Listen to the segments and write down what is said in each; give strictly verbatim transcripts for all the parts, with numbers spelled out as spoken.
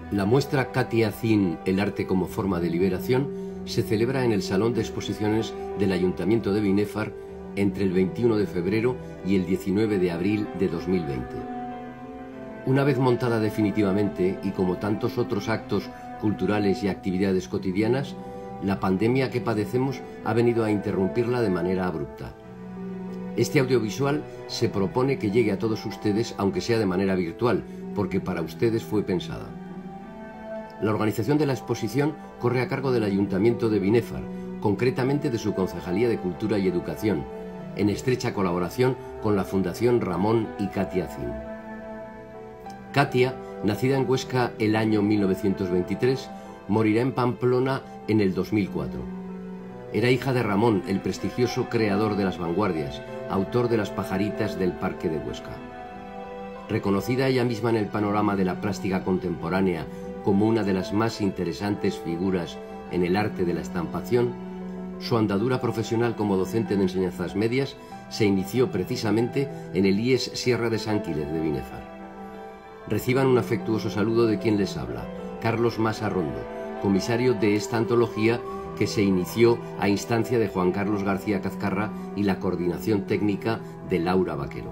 La muestra Katia Zin, el arte como forma de liberación, se celebra en el Salón de Exposiciones del Ayuntamiento de Binefar entre el veintiuno de febrero y el diecinueve de abril de dos mil veinte. Una vez montada definitivamente, y como tantos otros actos culturales y actividades cotidianas, la pandemia que padecemos ha venido a interrumpirla de manera abrupta. Este audiovisual se propone que llegue a todos ustedes, aunque sea de manera virtual, porque para ustedes fue pensada. La organización de la exposición corre a cargo del Ayuntamiento de Binefar, concretamente de su Concejalía de Cultura y Educación, en estrecha colaboración con la Fundación Ramón y Katia Zin. Katia, nacida en Huesca el año mil novecientos veintitrés, morirá en Pamplona en el dos mil cuatro. Era hija de Ramón, el prestigioso creador de las vanguardias, autor de las pajaritas del Parque de Huesca. Reconocida ella misma en el panorama de la plástica contemporánea como una de las más interesantes figuras en el arte de la estampación, su andadura profesional como docente de enseñanzas medias se inició precisamente en el I E S Sierra de San Quílez de Binefar. Reciban un afectuoso saludo de quien les habla, Carlos Masa Rondo, comisario de esta antología que se inició a instancia de Juan Carlos García Cazcarra y la coordinación técnica de Laura Vaquero.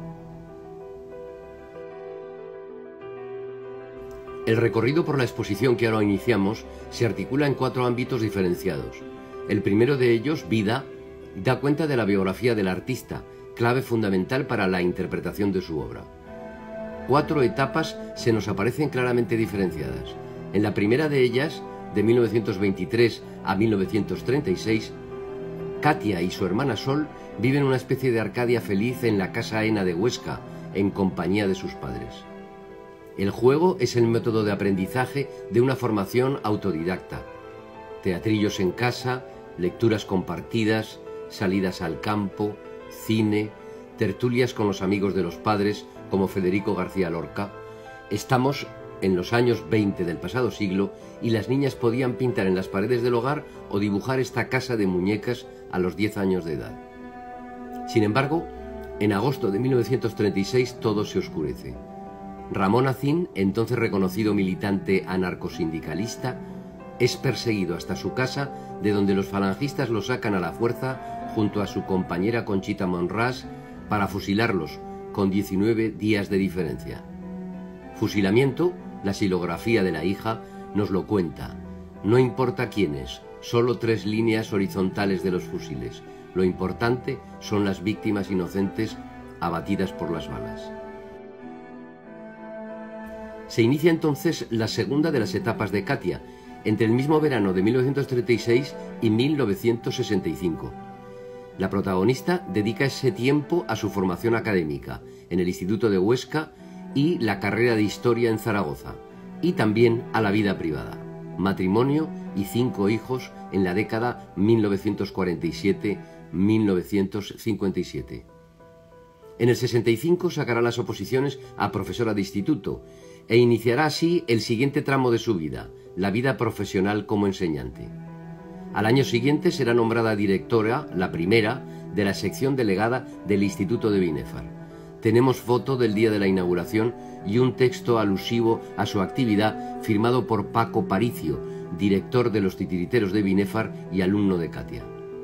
El recorrido por la exposición que ahora iniciamos se articula en cuatro ámbitos diferenciados. El primero de ellos, Vida, da cuenta de la biografía del artista, clave fundamental para la interpretación de su obra. Cuatro etapas se nos aparecen claramente diferenciadas. En la primera de ellas, de mil novecientos veintitrés a mil novecientos treinta y seis, Katia y su hermana Sol viven una especie de Arcadia feliz en la Casa Ena de Huesca, en compañía de sus padres. El juego es el método de aprendizaje de una formación autodidacta. Teatrillos en casa, lecturas compartidas, salidas al campo, cine, tertulias con los amigos de los padres, como Federico García Lorca. Estamos en los años veinte del pasado siglo y las niñas podían pintar en las paredes del hogar o dibujar esta casa de muñecas a los diez años de edad. Sin embargo, en agosto de mil novecientos treinta y seis todo se oscurece. Ramón Zin, entonces reconocido militante anarcosindicalista, es perseguido hasta su casa, de donde los falangistas lo sacan a la fuerza junto a su compañera Conchita Monràs para fusilarlos, con diecinueve días de diferencia. Fusilamiento, la xilografía de la hija, nos lo cuenta. No importa quiénes, solo tres líneas horizontales de los fusiles. Lo importante son las víctimas inocentes abatidas por las balas. Se inicia entonces la segunda de las etapas de Katia, entre el mismo verano de mil novecientos treinta y seis y mil novecientos sesenta y cinco. La protagonista dedica ese tiempo a su formación académica en el Instituto de Huesca y la carrera de Historia en Zaragoza, y también a la vida privada, matrimonio y cinco hijos en la década mil novecientos cuarenta y siete a mil novecientos cincuenta y siete. En el sesenta y cinco sacará las oposiciones a profesora de instituto e iniciará así el siguiente tramo de su vida, la vida profesional como enseñante. Al año siguiente será nombrada directora, la primera, de la sección delegada del Instituto de Binefar. Tenemos foto del día de la inauguración y un texto alusivo a su actividad firmado por Paco Paricio, director de los Titiriteros de Binefar y alumno de Katia.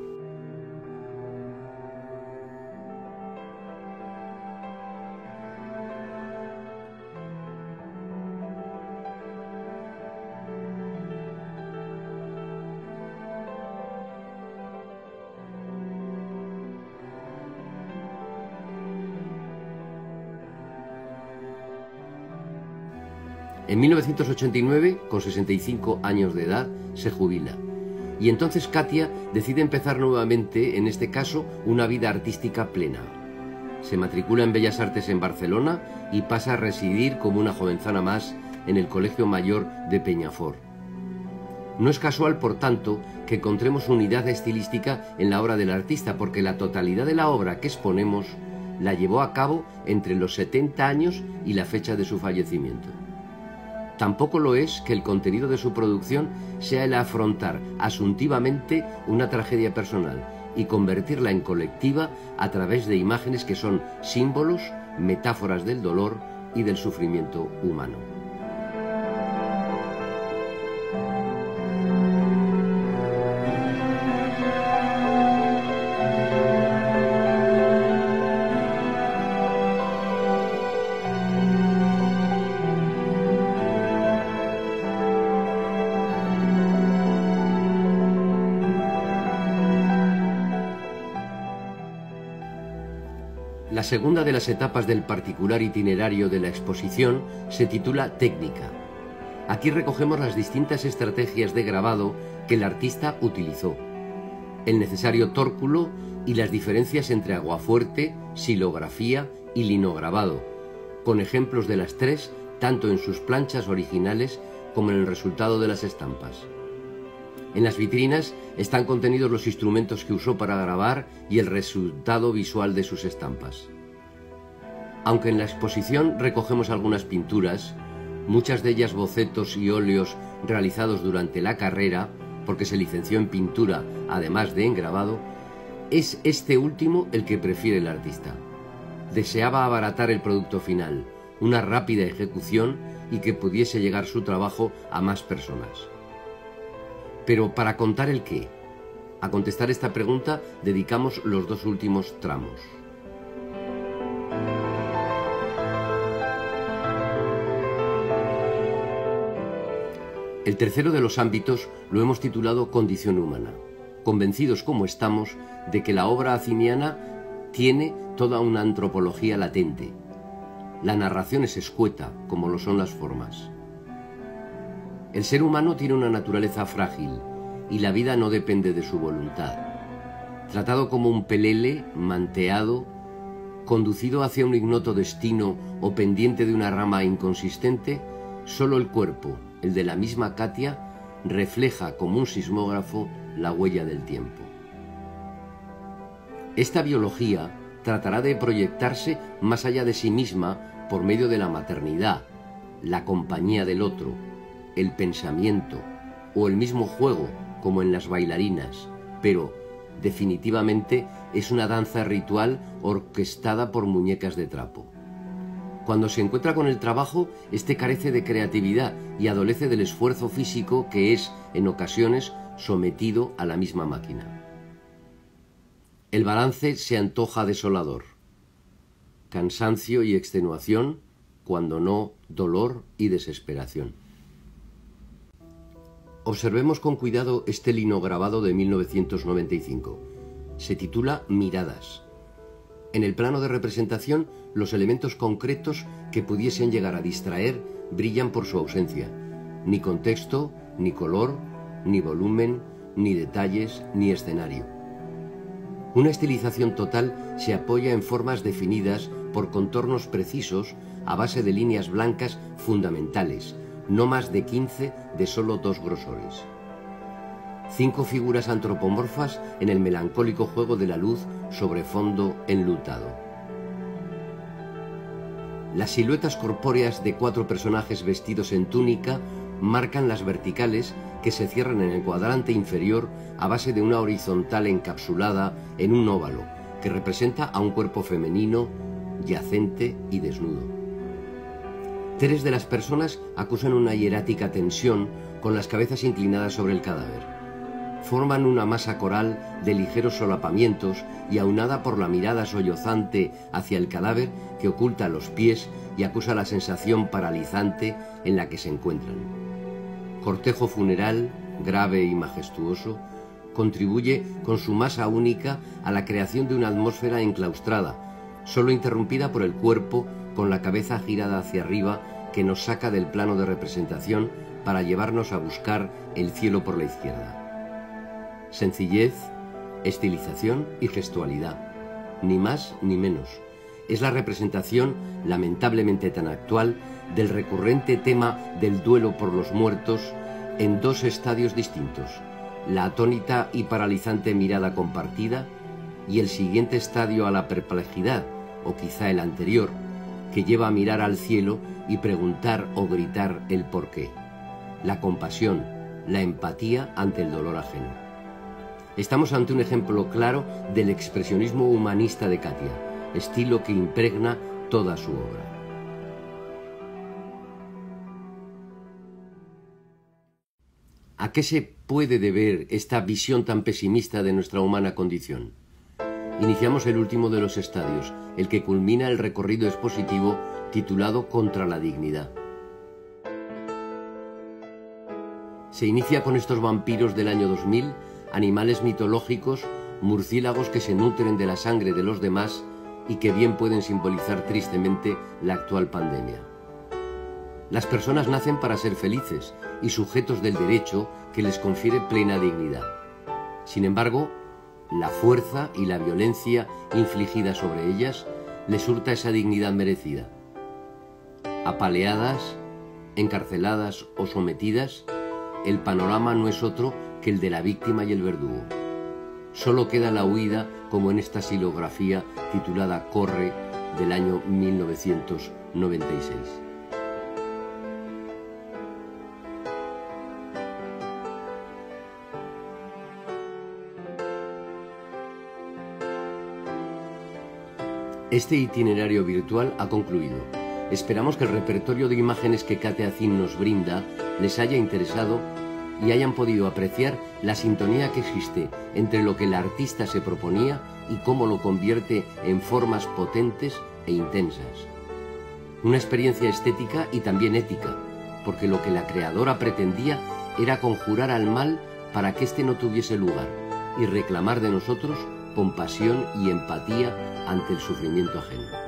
En mil novecientos ochenta y nueve, con sesenta y cinco años de edad, se jubila. Y entonces Katia decide empezar nuevamente, en este caso, una vida artística plena. Se matricula en Bellas Artes en Barcelona y pasa a residir como una jovenzana más en el Colegio Mayor de Peñafort. No es casual, por tanto, que encontremos unidad estilística en la obra del artista, porque la totalidad de la obra que exponemos la llevó a cabo entre los setenta años y la fecha de su fallecimiento. Tampoco lo es que el contenido de su producción sea el afrontar asuntivamente una tragedia personal y convertirla en colectiva a través de imágenes que son símbolos, metáforas del dolor y del sufrimiento humano. La segunda de las etapas del particular itinerario de la exposición se titula Técnica. Aquí recogemos las distintas estrategias de grabado que el artista utilizó, el necesario tórculo y las diferencias entre aguafuerte, silografía y linograbado, con ejemplos de las tres tanto en sus planchas originales como en el resultado de las estampas. En las vitrinas están contenidos los instrumentos que usó para grabar y el resultado visual de sus estampas. Aunque en la exposición recogemos algunas pinturas, muchas de ellas bocetos y óleos realizados durante la carrera, porque se licenció en pintura además de en grabado, es este último el que prefiere el artista. Deseaba abaratar el producto final, una rápida ejecución y que pudiese llegar su trabajo a más personas. Pero para contar el qué, a contestar esta pregunta dedicamos los dos últimos tramos. El tercero de los ámbitos lo hemos titulado Condición humana, convencidos como estamos de que la obra aciniana tiene toda una antropología latente. La narración es escueta, como lo son las formas. El ser humano tiene una naturaleza frágil y la vida no depende de su voluntad. Tratado como un pelele, manteado, conducido hacia un ignoto destino o pendiente de una rama inconsistente, solo el cuerpo, el de la misma Katia, refleja como un sismógrafo la huella del tiempo. Esta biología tratará de proyectarse más allá de sí misma por medio de la maternidad, la compañía del otro, el pensamiento o el mismo juego, como en las bailarinas, pero definitivamente es una danza ritual orquestada por muñecas de trapo. Cuando se encuentra con el trabajo, este carece de creatividad y adolece del esfuerzo físico que es, en ocasiones, sometido a la misma máquina. El balance se antoja desolador. Cansancio y extenuación, cuando no dolor y desesperación. Observemos con cuidado este linograbado de mil novecientos noventa y cinco. Se titula Miradas. En el plano de representación, los elementos concretos que pudiesen llegar a distraer brillan por su ausencia. Ni contexto, ni color, ni volumen, ni detalles, ni escenario. Una estilización total se apoya en formas definidas por contornos precisos a base de líneas blancas fundamentales, no más de quince de solo dos grosores. Cinco figuras antropomorfas en el melancólico juego de la luz sobre fondo enlutado. Las siluetas corpóreas de cuatro personajes vestidos en túnica marcan las verticales que se cierran en el cuadrante inferior a base de una horizontal encapsulada en un óvalo que representa a un cuerpo femenino, yacente y desnudo. Tres de las personas acusan una hierática tensión con las cabezas inclinadas sobre el cadáver. Forman una masa coral de ligeros solapamientos y aunada por la mirada sollozante hacia el cadáver que oculta los pies y acusa la sensación paralizante en la que se encuentran. Cortejo funeral, grave y majestuoso, contribuye con su masa única a la creación de una atmósfera enclaustrada, solo interrumpida por el cuerpo con la cabeza girada hacia arriba que nos saca del plano de representación para llevarnos a buscar el cielo por la izquierda. Sencillez, estilización y gestualidad, ni más ni menos. Es la representación, lamentablemente tan actual, del recurrente tema del duelo por los muertos en dos estadios distintos, la atónita y paralizante mirada compartida y el siguiente estadio a la perplejidad, o quizá el anterior, que lleva a mirar al cielo y preguntar o gritar el porqué, la compasión, la empatía ante el dolor ajeno. Estamos ante un ejemplo claro del expresionismo humanista de Katia, estilo que impregna toda su obra. ¿A qué se puede deber esta visión tan pesimista de nuestra humana condición? Iniciamos el último de los estadios, el que culmina el recorrido expositivo titulado Contra la dignidad. Se inicia con estos vampiros del año dos mil, animales mitológicos, murciélagos que se nutren de la sangre de los demás y que bien pueden simbolizar tristemente la actual pandemia. Las personas nacen para ser felices y sujetos del derecho que les confiere plena dignidad. Sin embargo, la fuerza y la violencia infligida sobre ellas les hurta esa dignidad merecida. Apaleadas, encarceladas o sometidas, el panorama no es otro que el de la víctima y el verdugo. Solo queda la huida, como en esta silografía titulada Corre, del año mil novecientos noventa y seis. Este itinerario virtual ha concluido. Esperamos que el repertorio de imágenes que Kate Azin nos brinda les haya interesado y hayan podido apreciar la sintonía que existe entre lo que la artista se proponía y cómo lo convierte en formas potentes e intensas. Una experiencia estética y también ética, porque lo que la creadora pretendía era conjurar al mal para que éste no tuviese lugar y reclamar de nosotros compasión y empatía ante el sufrimiento ajeno.